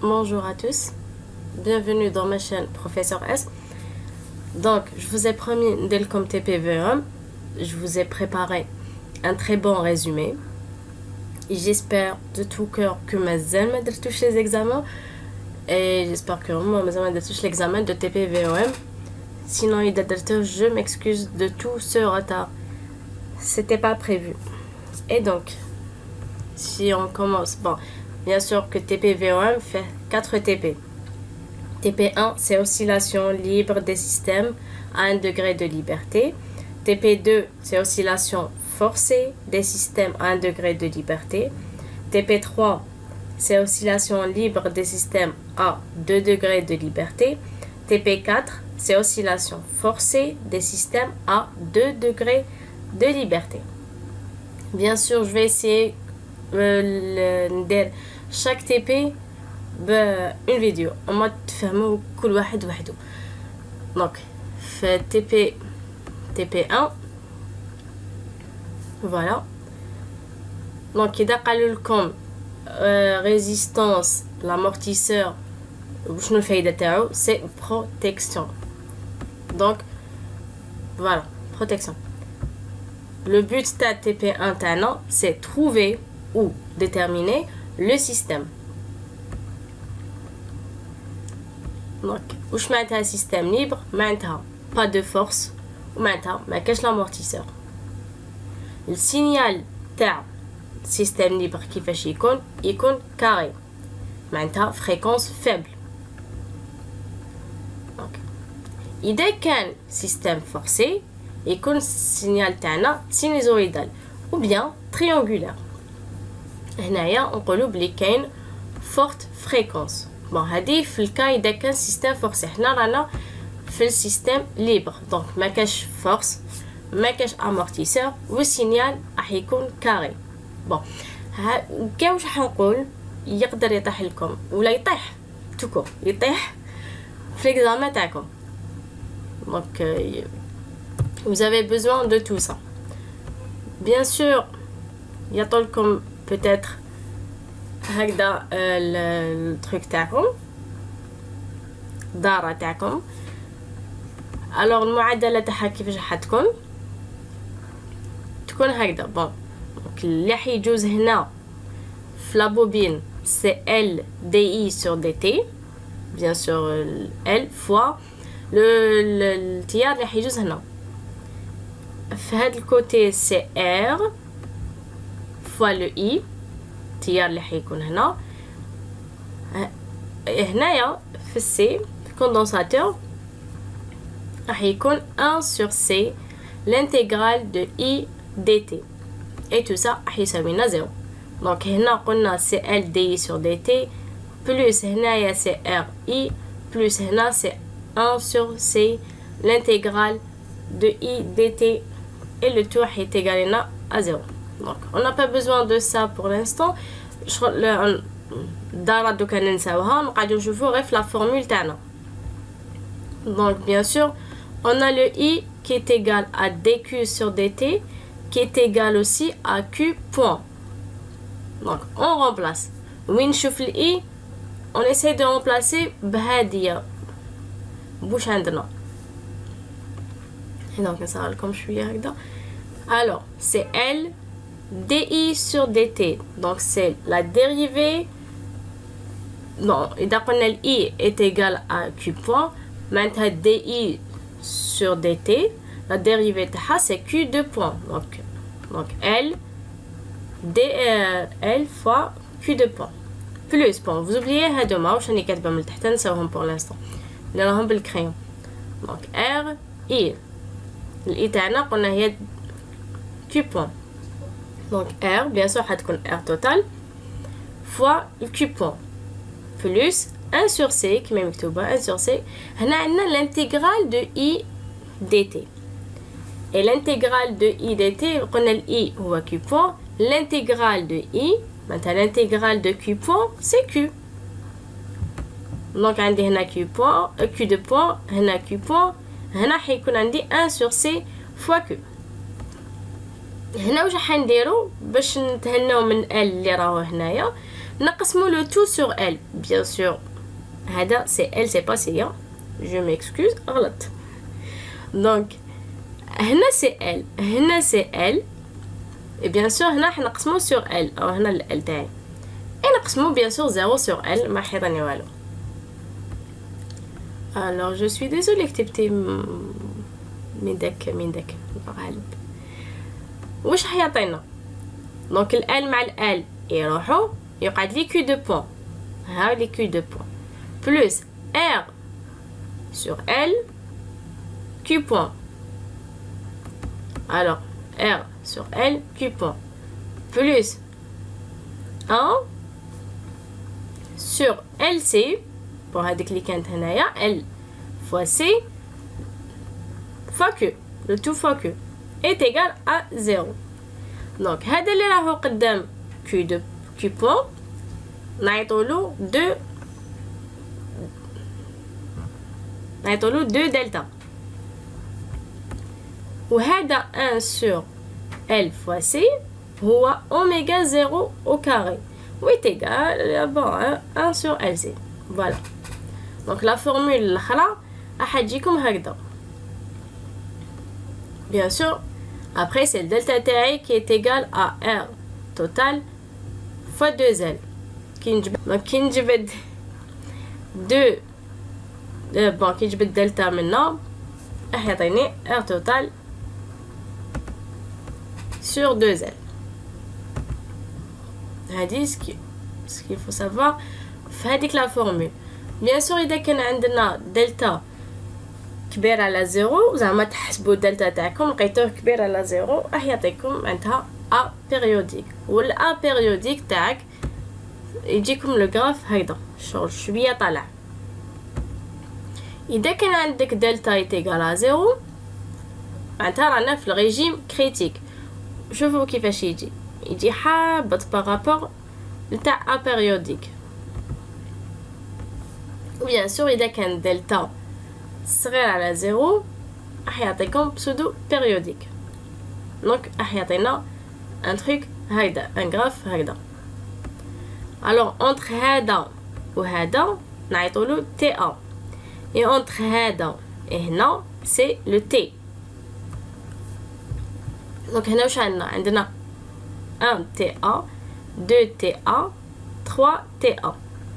Bonjour à tous, bienvenue dans ma chaîne Professeur S. Donc, je vous ai promis dès le TPVM, je vous ai préparé un très bon résumé. Et j'espère de tout cœur que Mazel m'a touché les examens. Et j'espère que moi, Mazel m'a touché l'examen de TPVM. Sinon, je m'excuse de tout ce retard. C'était pas prévu. Et donc, si on commence, bon, bien sûr que TPVM fait 4 TP. TP1, c'est oscillation libre des systèmes à 1 degré de liberté. TP2, c'est oscillation forcée des systèmes à 1 degré de liberté. TP3, c'est oscillation libre des systèmes à 2 degrés de liberté. TP4, c'est oscillation forcée des systèmes à 2 degrés de liberté. Bien sûr, je vais essayer de chaque TP une vidéo en mode تفهموا كل واحد وحده. Donc fait TP1 voilà. Donc إذا قالوا لكم résistance l'amortisseur وشنو الفايدة تاعو c'est protection. Donc voilà, protection. Le but de TP1 تاعنا c'est trouver ou déterminer le système. Donc, واش معناتها système libre معناتها pas de force ومعناتها ما كاش l'amortisseur. Le signal تاع système libre كيفاش يكون carré معناتها fréquence faible. Donc, إذا كان système forcé يكون signal تاعنا sinusoïdal ou bien triangulaire. هنايا نقولوا بلي كاين forte fréquence. Bon, هذه في الكا إذا كان système forcé. حنا رانا في السيستم libre. Donc ما كاش force ما كاش amortisseur والسينيال راح يكون كاري. Bon, كاع واش راح نقول يقدر يطيح لكم ولا يطيح توكو يطيح في l'examen تاعكم. Donc vous avez besoin de tout ça. Bien sûr يعطولكم peut-être هكذا التروك تاعكم دارة تاعكم. alors المعادلة تاعها كيفاش راح تكون هكذا. بون اللي راح يجوز هنا في لابوبين سي ال دي اي سور دي تي بيان سور ال فوا التيار اللي راح يجوز هنا في هذا الكوتي سي ار فوا لو اي التيار اللي حيكون هنايا في السي في الكوندنساتور راح يكون 1 sur c l'intégrale de i dt et tout ça راح يساوي لنا 0. دونك هنا قلنا سي ال دي sur dt بلس هنايا سي ار اي بلس هنا سي 1 sur c l'intégrale de i dt et le tout راح يتيغالي لنا à 0. Donc on n'a pas besoin de ça pour l'instant. دارا دوكا ننساوها نقعدو نشوفو غير في لا فورمول تاعنا. Donc bien sûr on a le i qui est égal à dq sur dt qui est égal aussi à q point. Donc on remplace. وين نشوف ال i on essaie de remplacer بهادية بوش عندنا. Et donc نصغر لكم شوية هكذا. Alors c'est L di sur dt. Donc c'est la dérivée. Non, إذا قلنا ال i est égal à q point معناتها di sur dt la dérivée تاعها c'est q de point. Donc L L fois q de point plus. Bon vous oubliez هادوما واش راني كاتبه من تحت نساوهم pour l'instant اللي راهم بالكريون. Donc R I ال i تاعنا قلنا هي q point. Donc R bien sûr حتكون R total fois le q point plus 1 sur c كما مكتوبة 1 sur c. هنا عندنا l'intégrale de i dt et l'intégrale de i dt قلنا ال i هو q point l'intégrale de i معناتها l'intégrale de q point c'est q. Donc عندي هنا q point q de point هنا q point هنا حيكون عندي 1 sur c fois q. هنا واش راح نديرو باش نتهناو من ال اللي راهو هنايا نقسموا le tout sur L. Bien sûr, هذا c'est L, c'est pas C. Je m'excuse, غلط. Donc, هنا c'est L, هنا c'est L. Et bien sûr, هنا حنقسموا sur L. أو هنا ال L تاعي. Et نقسموا bien sûr 0 sur L, ما حيطاني والو. Alors, je suis désolée que tu من داك الغالب. واش حيعطينا؟ دونك ال L مع ال L يروحوا يقعد لي Q de point. ها لي Q de point. Plus R sur L Q point. Alors, R sur L Q point. Plus 1 sur LC. Pour هذيك اللي كانت هنايا L fois C fois Q. Le tout fois Q est égal à 0. Donc هذا اللي راهو قدام Q point نعيطولو 2 دلتا. وهذا 1 sur L fois C هو oméga 0 au carré ou est égal à 1 sur LC. Voilà. Donc la formule الأخرى راح تجيكم هكذا. Bien sûr, après c'est le delta تاعي qui est égal à R total fois 2L. Donc كي نجبد 2 bon كي نجبد دلتا منا راح يعطيني R total sur 2L. هذه ce qu'il faut savoir في هذيك لا فورمول. بيان سور اذا كان عندنا دلتا كبير على زيرو زعما تحسبوا الدلتا تاعكم لقيتوه كبير على زيرو راح يعطيكم معناتها ا بيريوديك. والا بيريوديك تاعك يجيكم لو غراف هكذا شغل شويه طالع. اذا كان عندك دلتا ايتيغال على زيرو معناتها رانا في الريجيم كريتيك. شوفوا كيفاش يجي حابط بارابور لتاع ا بيريوديك. وبيان سور اذا كان دلتا صغير على زيرو راح يعطيكم بسودو بيريوديك. دونك راح يعطينا ان تروك هكذا ان غراف هكذا. الوغ اونتر هذا وهذا نعيطولو تي ا اي اونتر هذا هنا سي لو تي. دونك هنا واش عندنا 1 تي ا 2 تي ا 3 تي ا.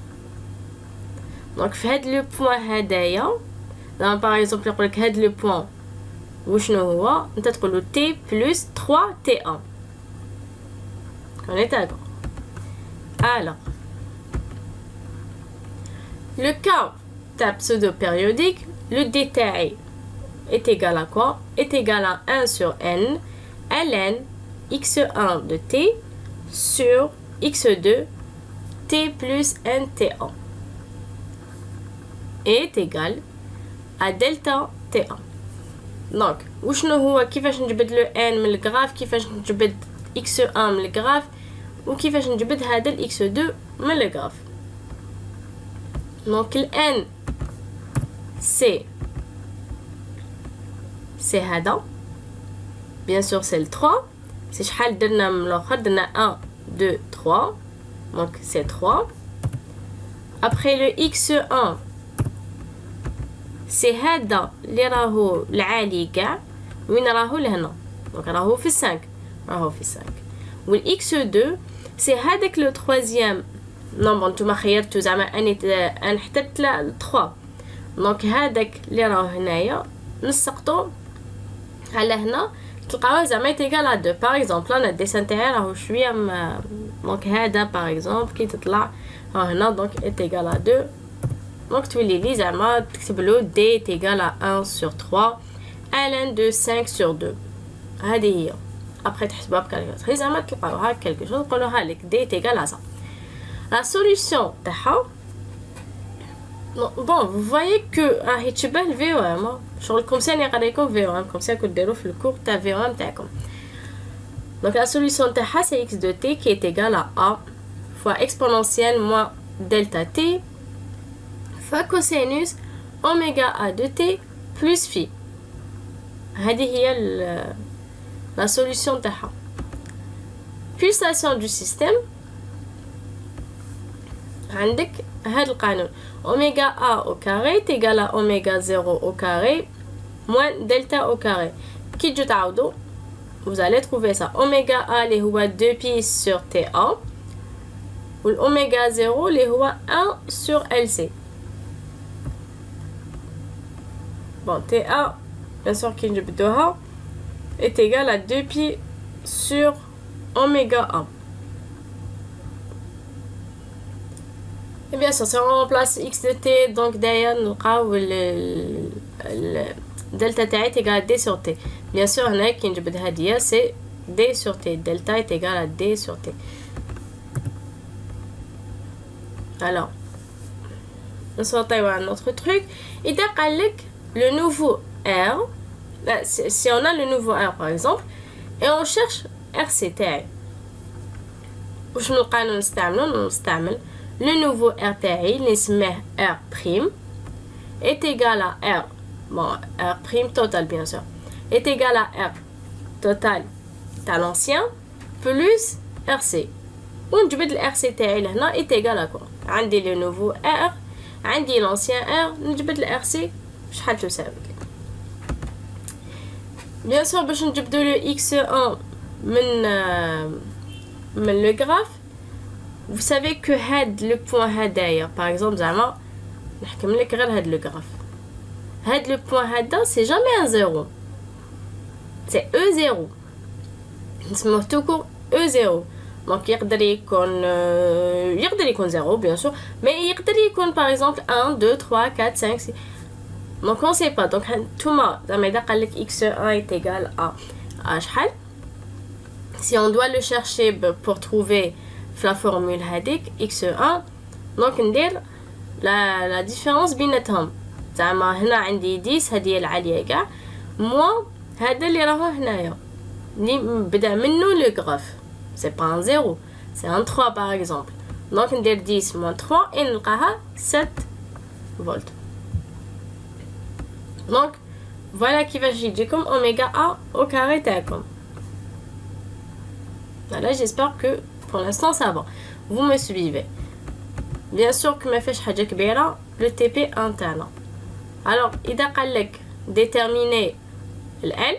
دونك في هاد لو بوين هدايا زعما باغ اكزومبل يقولك هاد لو بوين وشنو هو انت تقولو تي بلس 3 تي ا. On est d'accord. Alors, le cas de pseudo-périodique, le détail est égal à quoi? Est égal à 1 sur n, ln x1 de t sur x2 t plus nta est égal à delta ta. Donc, وشنو هو كيفاش نجبد لو n من الجراف، كيفاش نجبد x1 من الجراف، وكيفاش نجبد هذا ال x2 من الجراف. دونك ال n سي هذا bien sûr c'est le 3. سي شحال درنا من الاخر؟ درنا 1 2 3 donc c'est 3. après le x1 سي هذا اللي راهو العالي كاع وين راهو لهنا دونك راهو في 5 راهو في 5. والاكس 2 سي هذاك لو تروازيام نومبر نتوما خيرتو زعما انا حطيت 3 دونك هذاك اللي راهو هنايا نسقطو على هنا تلقاوه زعما يتيغال ا 2. باغ اكزومبل انا الديسان تاعي راهو شويه دونك هذا باغ اكزومبل كي تطلع ها هنا دونك يتيغال ا 2 دونك تولي لي زعما تكتبلو دي يتيغال ا 1 sur 3 ln de 5 sur 2. هذه هي après تحسبوها بكالكولاتريس زعما تلقاوها كالكو شوز نقولوها لك دي يتيغال ا ça. La solution تاعها bon vous voyez que راهي تشبه ال VOM شغل كومسي راني قاريكم VOM كومسي راكم ديرو في الكور تاع VOM تاعكم. donc la solution تاعها c'est x de t qui est égal à a fois exponentielle moins delta t fois cosinus oméga a de t plus phi. هذه هي la solution تاعها. pulsation du système عندك هذا القانون اوميغا ا au carré est égal à oméga 0 au carré moins delta au carré. كي تجو تعوضوا vous allez trouver ça. Oméga A اللي هو 2pi sur TA والأوميغا 0 اللي هو 1 sur LC. Bon, TA, bien sûr كي نجبدوها est égal à 2pi sur oméga A. Et bien sûr, si on remplace x de t, donc derrière nous avons le delta t est égal à d sur t. Bien sûr, on a qui nous c'est d sur t. Delta est égal à d sur t. Alors, on se retrouve à un autre truc. Il y a le nouveau R. Si on a le nouveau R par exemple, et on cherche RCT. وش القانون نستعمل le nouveau R تاعي اللي نسميه R' est égal à R, bon R' total bien sûr, est égal à R total تاع l'ancien plus RC. ونجبد ال RC تاعي لهنا est égal à quoi؟ عندي le nouveau R عندي l'ancien R نجبد ال RC شحال تساوي. bien sûr باش نجبدو le x1 من le graphe. Vous savez que had le point هدايا par exemple زعما نحكم لك غير هاد le graphe. had le point هدا c'est jamais un 0, c'est E0 نسموه tout court E0. donc يقدر يكون 0 bien sûr, mais يقدر يكون par exemple 1 2 3 4 5 6. donc on sait pas. donc توما زعما إذا قال لك x1 est égal à شحال, si on doit le chercher pour trouver la formule هذيك x1, donc ندير la différence بيناتهم. زعما هنا عندي 10 هذه العاليه كاع موا هذا اللي راهو هنايا اللي بدا منه لو غراف. c'est pas un 0, c'est un 3 par exemple. donc ندير 10 moins 3 et نلقاها 7 volts. donc voilà كيفاش يجيكم اوميغا ا au carré تاعكم. voilà, j'espère que pour l'instant ça va, vous me suivez. bien sûr que ما فيش حاجه كبيره le TP interne. alors إذا قال لك déterminer le L,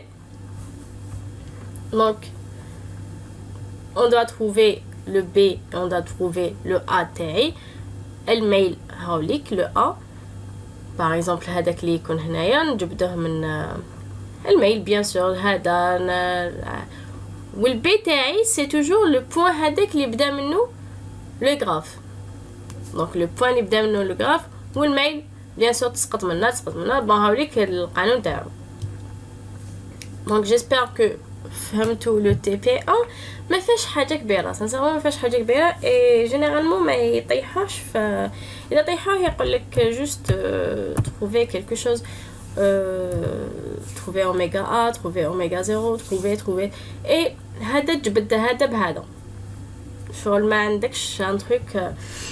donc on doit trouver le B et on doit trouver le A تاعي. الميل هاوليك le A par exemple هذاك اللي يكون هنايا نجبدوه من الميل bien sûr هذا. والبي تاعي سي توجور لو بوين هذاك اللي بدا منه لو غراف. دونك لو بوين اللي بدا منه لو غراف والميل بيان سور تسقط منها بون هاوليك القانون تاعو. دونك جيسبر كو فهمتوا لو تي بي 1. ما فيهاش حاجه كبيره سانسيرمون، ما فيهاش حاجه كبيره اي جينيرالمون ما يطيحوش. اذا طيحوه يقول لك جوست trouver quelque chose, trouver oméga A, trouver oméga 0, trouver et هذا تجبد هذا بهذا شغل ما عندكش ان تروك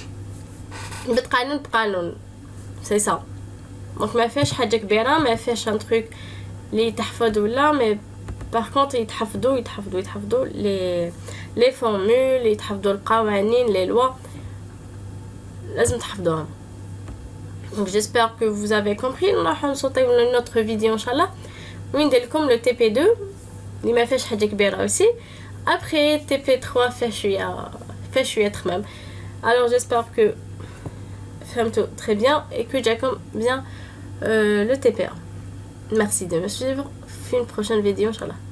بقانون سي سا. دونك ما فيهاش حاجه كبيره، ما فيهاش ان تروك لي تحفظ ولا مي باغ كونط يتحفظوا لي فورمول، يتحفظوا القوانين لي لوا لازم تحفظوهم. Donc j'espère que vous avez compris. راح نصوتي من notre vidéo inchallah وين ندير لكم le TP2 اللي ما فيهاش حاجه كبيره aussi. après TP3 فيه شويه تخمام. alors j'espère que فهمتوا très bien et que جاكم bien le TP1. merci de me suivre في une prochaine vidéo inchallah.